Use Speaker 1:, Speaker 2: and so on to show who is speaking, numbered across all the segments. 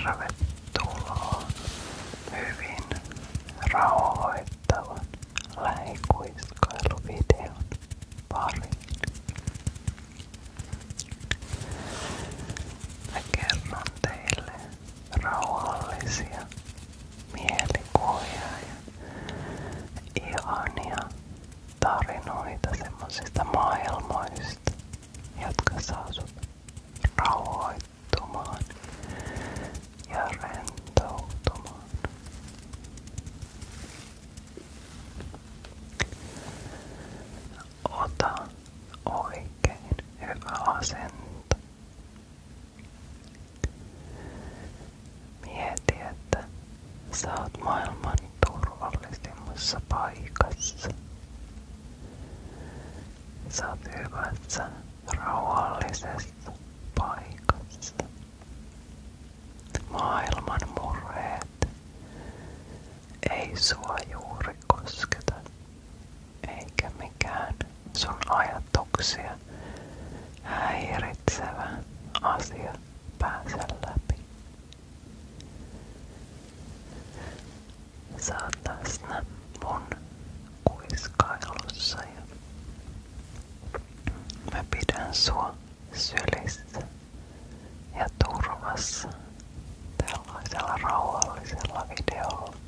Speaker 1: Tervetuloa hyvin rauhoittavan lähikuiskailuvideon pariin. Mä kerron teille rauhallisia mielikuvia ja ihania tarinoita semmosista maailmoista, jotka saa sut rauhoittumaan ja rentoutumaan. Ota oikein hyvä asento. Mieti, että sä oot maailman turvallisimmassa paikassa. Sä oot hyvässä, rauhallisessa paikassa. Maailman murheet ei sua juuri kosketa, eikä mikään sun ajatuksia häiritsevä asia pääse läpi. Sä oot läsnä mun kuiskailussa ja mä pidän sua sylissä ja turvassa tällaisella rauhallisella videolla.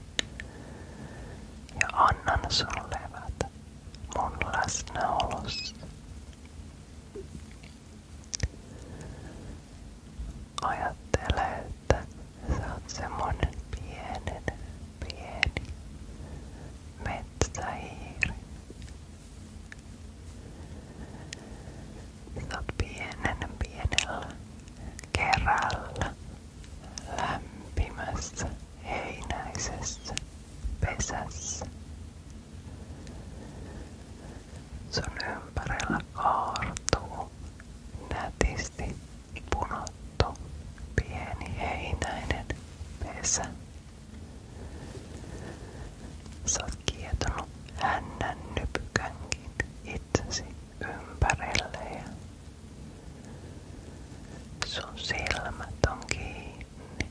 Speaker 1: Ja annan sun levätä mun läsnäolossa. Ajattele, että sä oot semmonen pieni metsähiiri. Sä oot pienellä kerällä lämpimässä heinäisessä pesässä. Sun ympärillä kaartuu nätisti punottu pieni heinäinen pesä. Sä oot kietonut hännän nypykänkin itsesi ympärille ja sun silmät on kiinni.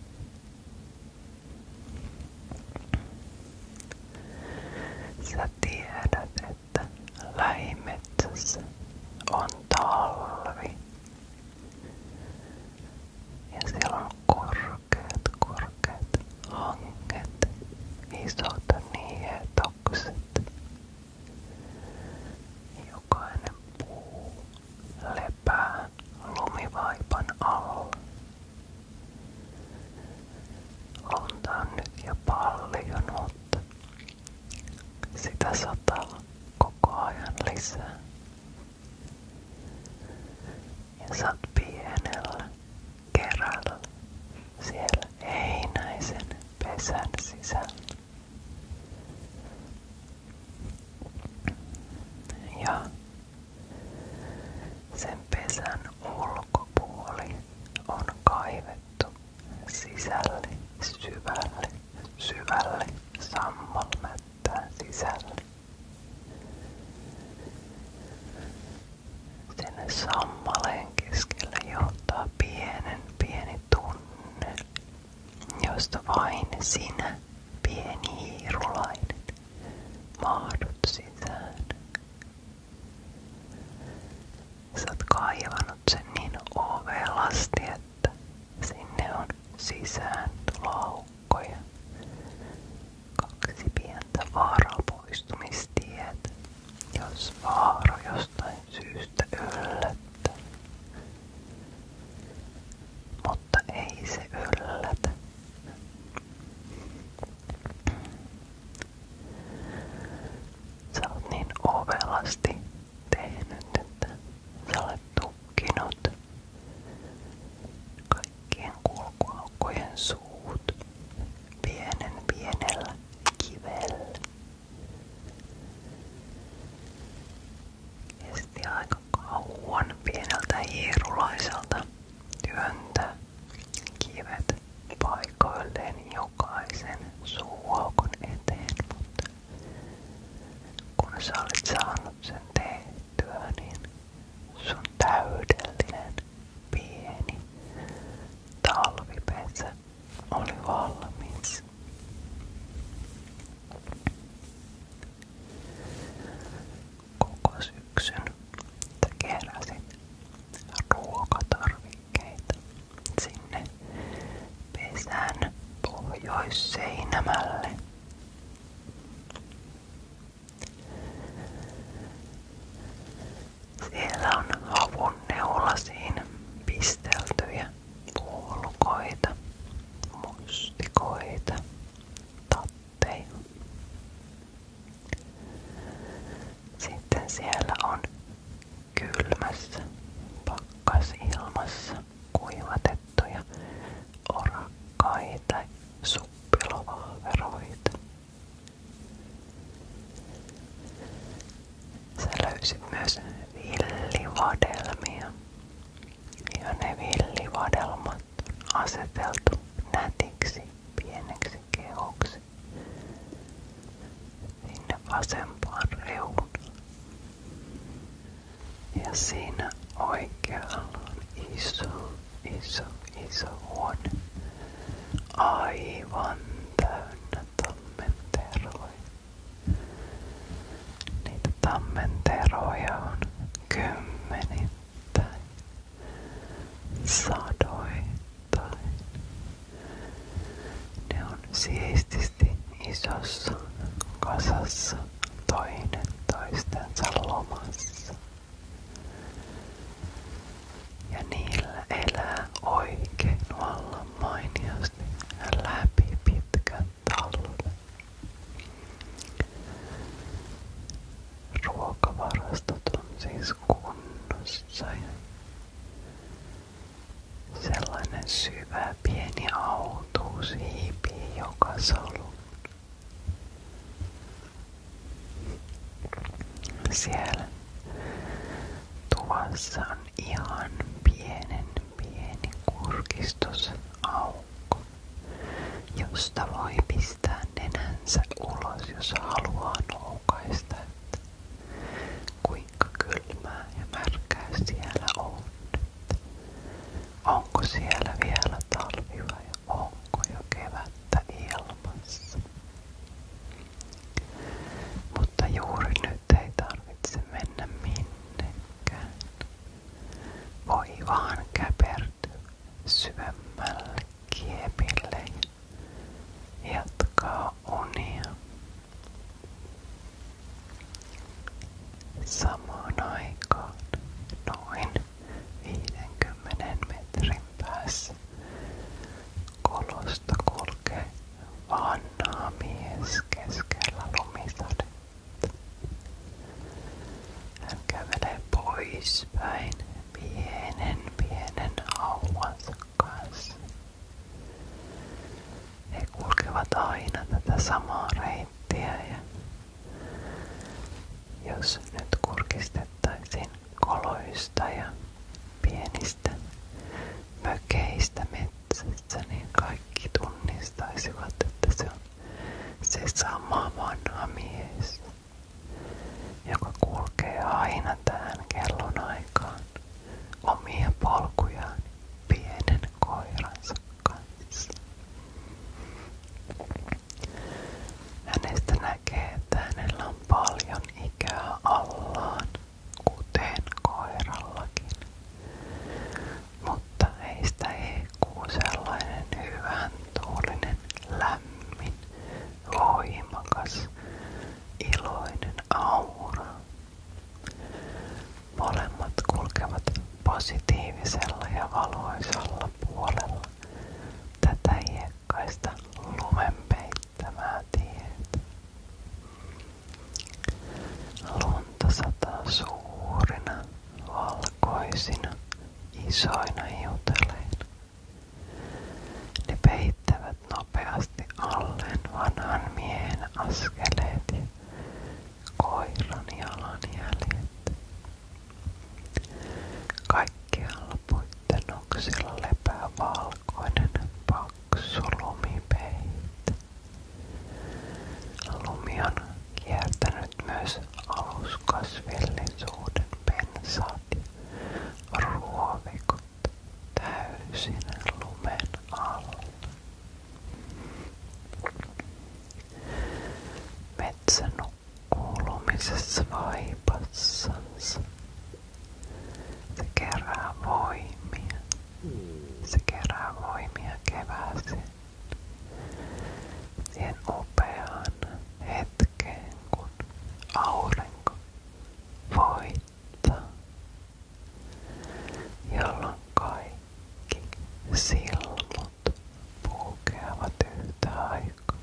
Speaker 1: Sä tiedät, että lähimetsässä on talvi ja siellä on korkeat hanget, isot nietokset. Jokainen puu lepää lumivaipan alla. Lunta on nyt jo paljon, mutta sitä sataa koko ajan lisää. Ja sä oot pienellä kerällä siellä heinäisen pesän sisällä. Ja sen pesän ulkopuoli on kaivettu sisälle syvälle sammalmättään sisälle. Sinne sammaleen keskelle johtaa pieni tunneli, josta vain sinä, pieni hiirulainen, mahdut sisään. Sä oot kaivannut sen niin ovelasti, että sinne on sisään tuloaukkoja. 2 pientä vaarapoistumistietä, jos vaara jostain syystä yllättää. Mutta ei se yllätä. Sä oot niin ovelasti tehnyt, että sä olet tukkinut kaikkien kulkuaukkojen suut pienellä kivellä. Kesti aika kauan pieneltä hiirulaiselta työntää kivet paikoilleen jokaisen suuaukon eteen, mutta kun sä olit saanut sen tehtyä, niin sun täydellinen pieni talvipesä pois Seinämälle. Siellä on havunneulasiin pisteltyjä puolukoita, mustikoita, tatteja. Sitten siellä on kylmässä pakkasilmassa kuivatettuja orakkaita suppilovahveroita. Sä löysit myös villivadelmia. Ja ne villivadelmat on aseteltu nätiksi pieneksi kehoksi sinne vasempaan reunaan. Ja siinä oikealla on iso huone. Aivan täynnä tammenteroja. Niitä tammenteroja on kymmenittäin, sadoittain. Ne on siististi isossa kasassa toinen toistensa lomassa. Ja niillä elää oikein vallan mainiosti läpi pitkän talven. Ruokavarastot on siis kunnossa ja sellainen syvä pieni autuus hiipii joka soluun. Siellä tuvassa on ihan pieni kurkistusaukko, josta voi pistää nenänsä ulos, jos haluaa noukaista, että kuinka kylmää ja märkää siellä on. Onko siellä vielä talvi vai onko jo kevättä ilmassa? Mutta juuri nyt ei tarvitse mennä minnekään. Voi vaan käpertyä syvemmälle kiepille ja jatkaa unia. Samaan aikaan noin 50 metrin päässä kolosta kulkee vanha mies keskellä lumisadetta. Hän kävelee poispäin pienen auvansa kanssa. He kulkevat aina tätä samaa reittiä ja jos nyt kurkistettaisiin koloista ja pienistä mökeistä metsässä, niin kaikki tunnistaisivat, että se on se sama vanha mies, joka kulkee aina tähän kellonaikaan omia polkujaan pienen koiransa kanssa. Hänestä näkee, että hänellä on paljon ikää allaan, kuten koirallakin. Mutta heistä hehkuu sellainen hyvän tuulinen, lämmin, voimakas, iloinen aura. Molemmat kulkevat positiivisella ja valoisalla puolella tätä hiekkaista lumen peittämää tietä. Lunta sataa suurina, valkoisina, isoina hiutaleina. Ne peittävät nopeasti alleen vanhan miehen askeleet ja koiran jalanjäljet. Kaikkialla puitten oksilla lepää valkoinen paksu lumipeite. Lumi on kiertänyt myös aluskasvillisuuden pensaat ja ruovikot täysin lumen alla. Metsä nukkuu lumisessa vaipassansa. Se kerää voimia. Se kerää voimia kevääseen. siihen upeaan hetkeen, kun aurinko voittaa, jolloin kaikki silmut puhkeavat yhtä aikaa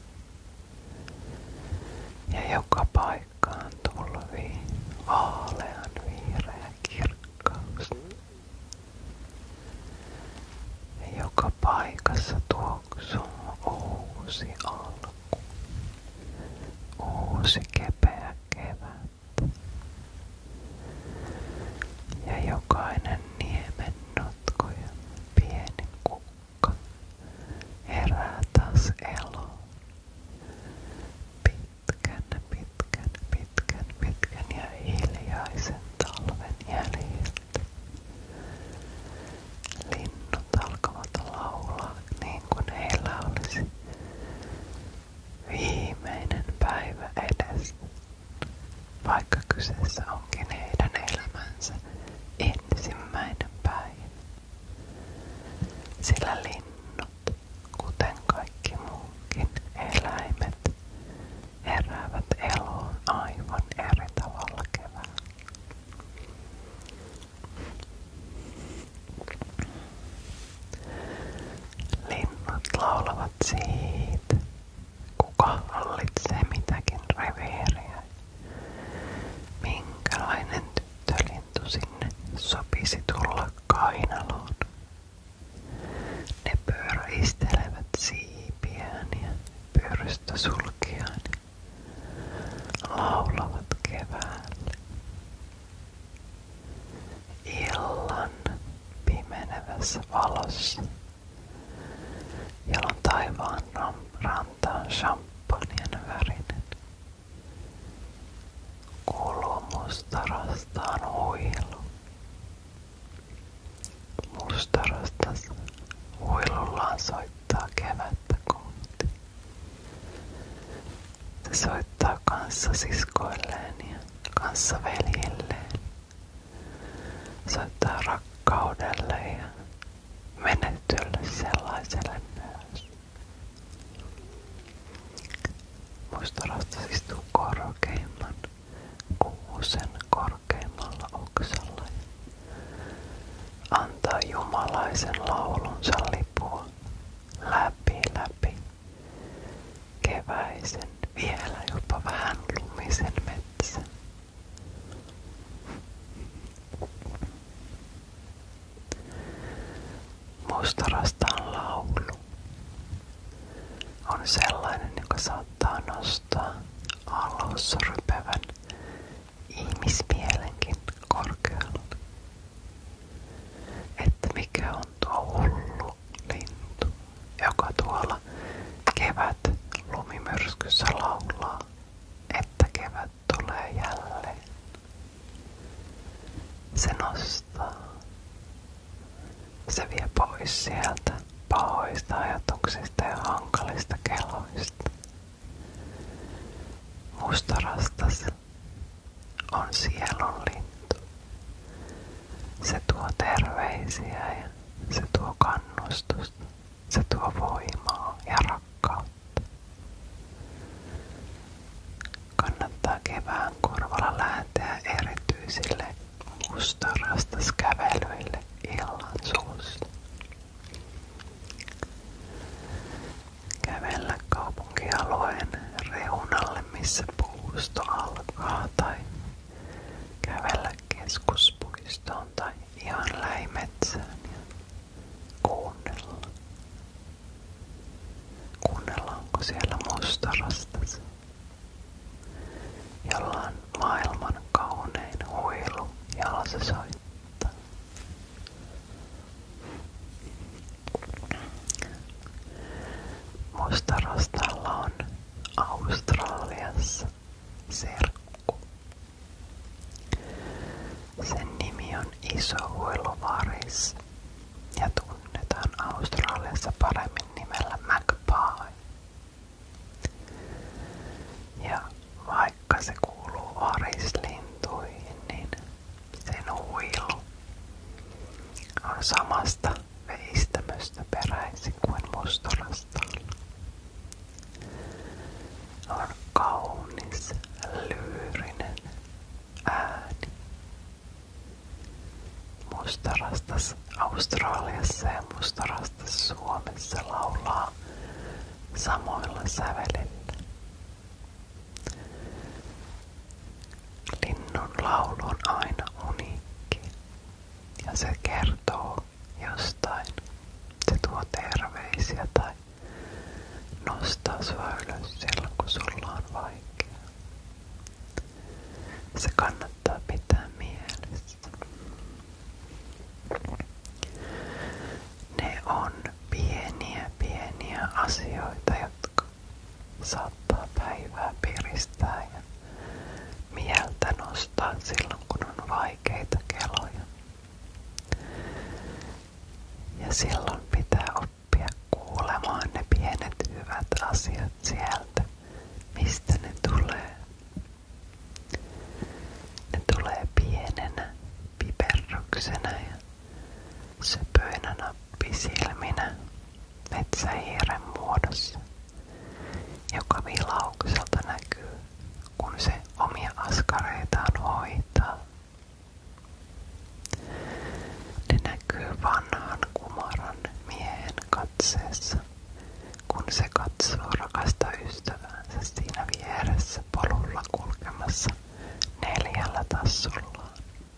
Speaker 1: ja joka paikkaan tulvii vaalean vihreä kirkkaus. Ja joka paikassa tuoksuu uusi alku, uusi kepeä kevät. Ja jokainen niemennotko ja pieni kukka herää taas eloon. Pitkän ja hiljaisen talven jäljiltä. Linnut alkavat laulaa niin kuin heillä olisi viimeinen päivä edessä, vaikka kyseessä onkin heidän elämänsä ensimmäinen päivä. Sillä linnut, kuten kaikki muutkin eläimet, heräävät eloon aivan eri tavalla keväällä. Linnut laulavat siitä, kuka hallitsee mitäkin reviiriä, minkälainen tyttölintu sinne sopisi tulla kainaloon. Ne pyöristelevät siipiään ja pyrstösulkiaan ja laulavat keväälle. Illan pimenevässä valossa, jolloin taivaan ranta on champagnen värinen, kuuluu mustarastaan huilu. Mustarastas huilullaan soittaa kevättä kohti. Se soittaa kanssasiskoilleen ja kanssaveljilleen. Soittaa rakkaudelle ja menetylle sellaiselle myös. Mustarastas istuu korkeimman kuusen korkeimmalla oksalla ja antaa jumalaisen laulunsa lipua läpi keväisen, vielä jopa vähän lumisen metsän. Mustarastaan laulu on sellainen, joka saattaa nostaa alussa rypevän ihmismielenkin korkealle. Että mikä on tuo hullu lintu, joka tuolla kevät lumimyrskyssä laulaa, että kevät tulee jälleen. Se nostaa. Se vie pois sieltä pahoista ajatuksista ja hankalista keloista. Mustarastas on sielun lintu. Se tuo terveisiä ja se tuo kannustusta. Se tuo voimaa ja rakkautta. Kannattaa kevään korvalla lähteä erityisille mustarastaskävelyille illan suussa. Kävellä kaupunkialueen reunalle, missä puusto alkaa, tai kävellä keskuspuistoon tai ihan lähimetsään ja kuunnella. Kuunnella, onko siellä mustarastas, jolla on maailman kaunein huilu, jolla se soittaa. Mustarastalla on Australiassa serkku. Sen nimi on isohuiluvaris ja tunnetaan Australiassa paremmin nimellä magpie. Ja vaikka se kuuluu varislintuihin, niin sen huilu on samasta veistämöstä peräisin kuin mustarastalla. Suomessa laulaa samoilla sävelillä. Linnun laulu on aina uniikki ja se kertoo jostain. Se tuo terveisiä tai nostaa sua ylös silloin kun sulla on vaikea. Se kannattaa pitää mielessä. Ne on pieniä asioita, jotka saattaa päivää piristää ja mieltä nostaa silloin kun on vaikeita keloja. Ja silloin pitää oppia kuulemaan ne pienet hyvät asiat sieltä, mistä ne tulee. Ne tulee pienenä piperryksenä ja söpöinä nappisilminä metsähiiren muodossa, joka vilaukselta näkyy, kun se omia askareitaan hoitaa. Ne näkyy vanhan kumaran miehen katseessa, kun se katsoo rakasta ystäväänsä siinä vieressä polulla kulkemassa 4 tassullaan.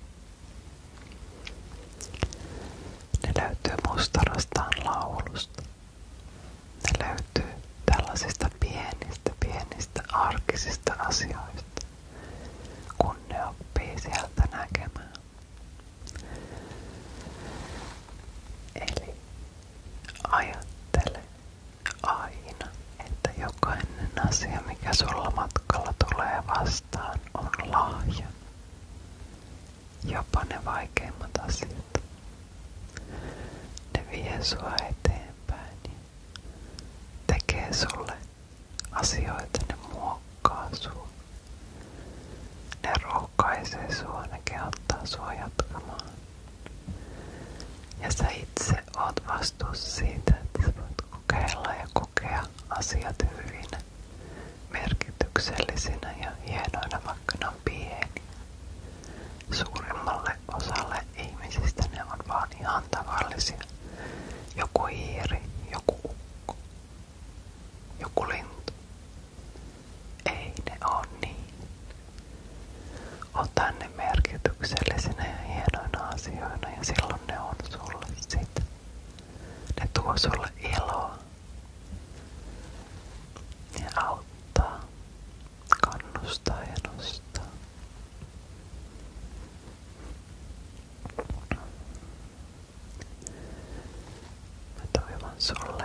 Speaker 1: Ne löytyy Mustarastaan laulusta. Ne löytyy tällaisista pienistä arkisista asioista, kun ne oppii sieltä näkemään. Eli ajattele aina, että jokainen asia, mikä sulla matkalla tulee vastaan, on lahja. Jopa ne vaikeimmat asiat. Ne vie sua eteenpäin ja tekee sulle asioita, ne muokkaa sua. Ne rohkaisee sua, ne kehottaa sua jatkamaan. Ja sä itse oot vastuussa siitä, että sä voit kokeilla ja kokea asiat hyvinä, merkityksellisinä ja hienoina, vaikka ne on pieniä. Suurimmalle osalle ihmisistä ne on vaan ihan tavallisia. Joku hiiri, joku ukko, joku lintu. Ei ne oo niin. Ota ne merkityksellisinä ja hienoina asioina ja silloin ne on sulle sitä. Ne tuo sulle iloa. Ne auttaa, kannustaa ja nostaa. Mä toivon sulle